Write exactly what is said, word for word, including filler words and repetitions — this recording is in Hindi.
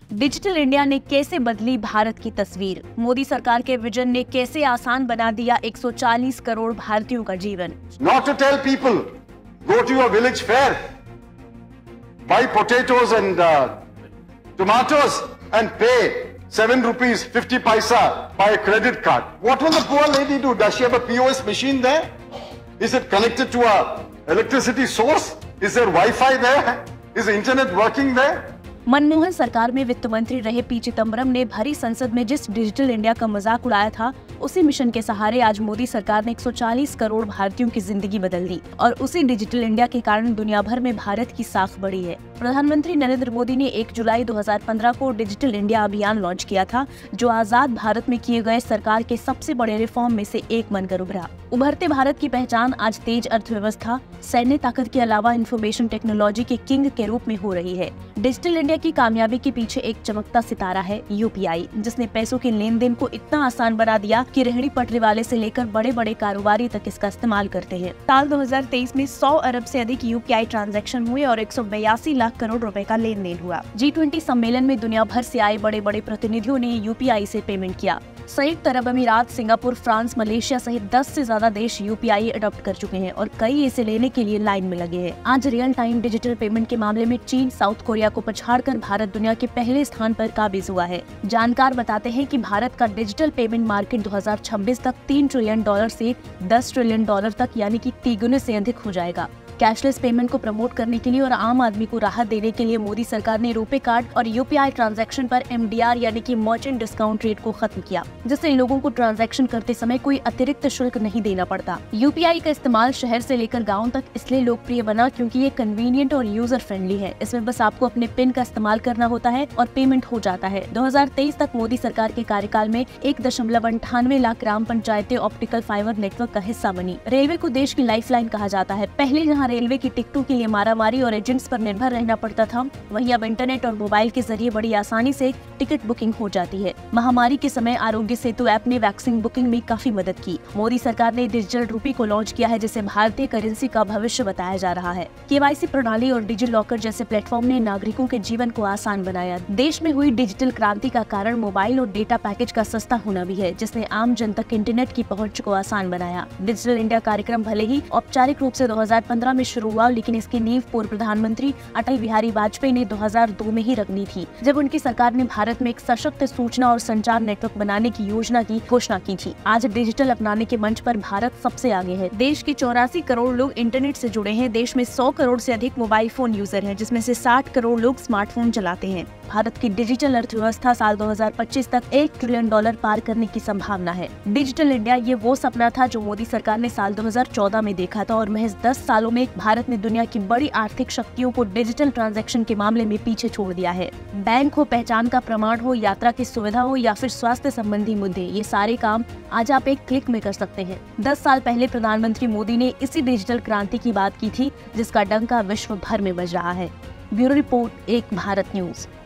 डिजिटल इंडिया ने कैसे बदली भारत की तस्वीर? मोदी सरकार के विजन ने कैसे आसान बना दिया एक सौ चालीस करोड़ भारतीयों का जीवन? Not to tell people, go to your village fair, buy potatoes and uh, tomatoes and pay seven rupees fifty paisa by a credit card. What will the poor lady do? Does she have a P O S machine there? Is it connected to a electricity source? Is there Wi-Fi there? Is the internet working there? Manmohan सरकार में वित्त मंत्री रहे पी चिदम्बरम ने भरी संसद में जिस डिजिटल इंडिया का मजाक उड़ाया था, उसी मिशन के सहारे आज मोदी सरकार ने एक सौ चालीस करोड़ भारतीयों की जिंदगी बदल दी और उसी डिजिटल इंडिया के कारण दुनिया भर में भारत की साख बढ़ी है। प्रधानमंत्री नरेंद्र मोदी ने एक जुलाई दो हज़ार पंद्रह को डिजिटल इंडिया अभियान लॉन्च किया था, जो आजाद भारत में किए गए सरकार के सबसे बड़े रिफॉर्म में से एक बनकर उभरा। उभरते भारत की पहचान आज तेज अर्थव्यवस्था, सैन्य ताकत के अलावा इंफॉर्मेशन टेक्नोलॉजी के किंग के रूप में हो रही है। डिजिटल इंडिया की कामयाबी के पीछे एक चमकता सितारा है यू पी आई, जिसने पैसों के लेन देन को इतना आसान बना दिया कि रेहड़ी पटरी वाले से लेकर बड़े बड़े कारोबारी तक इसका इस्तेमाल करते हैं। साल दो हज़ार तेईस में सौ अरब से अधिक यू पी आई ट्रांजैक्शन हुए और एक सौ बयासी लाख करोड़ रुपए का लेन देन हुआ। जी ट्वेंटी सम्मेलन में दुनिया भर से आए बड़े बड़े प्रतिनिधियों ने यू पी आई से पेमेंट किया। संयुक्त अरब अमीरात, सिंगापुर, फ्रांस, मलेशिया सहित दस से ज्यादा देश यू पी आई अडॉप्ट कर चुके हैं और कई इसे लेने के लिए लाइन में लगे हैं। आज रियल टाइम डिजिटल पेमेंट के मामले में चीन, साउथ कोरिया को पछाड़कर भारत दुनिया के पहले स्थान पर काबिज हुआ है। जानकार बताते हैं कि भारत का डिजिटल पेमेंट मार्केट दो हज़ार छब्बीस तक तीन ट्रिलियन डॉलर से दस ट्रिलियन डॉलर तक यानी कि तिगुने से अधिक हो जाएगा। कैशलेस पेमेंट को प्रमोट करने के लिए और आम आदमी को राहत देने के लिए मोदी सरकार ने रुपे कार्ड और यू पी आई ट्रांजैक्शन पर एम डी आर यानी कि मर्चेंट डिस्काउंट रेट को खत्म किया, जिससे लोगों को ट्रांजैक्शन करते समय कोई अतिरिक्त शुल्क नहीं देना पड़ता। यू पी आई का इस्तेमाल शहर से लेकर गाँव तक इसलिए लोकप्रिय बना क्योंकि ये कन्वीनियंट और यूजर फ्रेंडली है। इसमें बस आपको अपने पिन का इस्तेमाल करना होता है और पेमेंट हो जाता है। दो हज़ार तेईस तक मोदी सरकार के कार्यकाल में एक दशमलव अंठानवे लाख ग्राम पंचायतें ऑप्टिकल फाइबर नेटवर्क का हिस्सा बनी। रेलवे को देश की लाइफलाइन कहा जाता है। पहले जहाँ रेलवे की टिकटों के लिए मारामारी और एजेंट्स पर निर्भर रहना पड़ता था, वहीं अब इंटरनेट और मोबाइल के जरिए बड़ी आसानी से टिकट बुकिंग हो जाती है। महामारी के समय आरोग्य सेतु ऐप ने वैक्सीन बुकिंग में काफी मदद की। मोदी सरकार ने डिजिटल रूपी को लॉन्च किया है, जिसे भारतीय करेंसी का भविष्य बताया जा रहा है। के वाई सी प्रणाली और डिजी लॉकर जैसे प्लेटफॉर्म ने नागरिकों के जीवन को आसान बनाया। देश में हुई डिजिटल क्रांति का कारण मोबाइल और डेटा पैकेज का सस्ता होना भी है, जिसने आम जन तक इंटरनेट की पहुँच को आसान बनाया। डिजिटल इंडिया कार्यक्रम भले ही औपचारिक रूप से दो हज़ार पंद्रह में शुरू हुआ, लेकिन इसकी नींव पूर्व प्रधानमंत्री अटल बिहारी वाजपेयी ने दो हज़ार दो में ही रखनी थी, जब उनकी सरकार ने भारत में एक सशक्त सूचना और संचार नेटवर्क बनाने की योजना की घोषणा की थी। आज डिजिटल अपनाने के मंच पर भारत सबसे आगे है। देश के चौरासी करोड़ लोग इंटरनेट से जुड़े हैं। देश में सौ करोड़ से अधिक मोबाइल फोन यूजर हैं, जिसमें से साठ करोड़ लोग स्मार्टफोन चलाते हैं। भारत की डिजिटल अर्थव्यवस्था साल दो हज़ार पच्चीस तक एक ट्रिलियन डॉलर पार करने की संभावना है। डिजिटल इंडिया ये वो सपना था जो मोदी सरकार ने साल दो हज़ार चौदह में देखा था और महज दस सालों में भारत ने दुनिया की बड़ी आर्थिक शक्तियों को डिजिटल ट्रांजैक्शन के मामले में पीछे छोड़ दिया है। बैंक हो, पहचान का प्रमाण हो, यात्रा की सुविधा हो या फिर स्वास्थ्य संबंधी मुद्दे, ये सारे काम आज आप एक क्लिक में कर सकते हैं। दस साल पहले प्रधानमंत्री मोदी ने इसी डिजिटल क्रांति की बात की थी, जिसका डंका विश्व भर में बज रहा है। ब्यूरो रिपोर्ट, एक भारत न्यूज।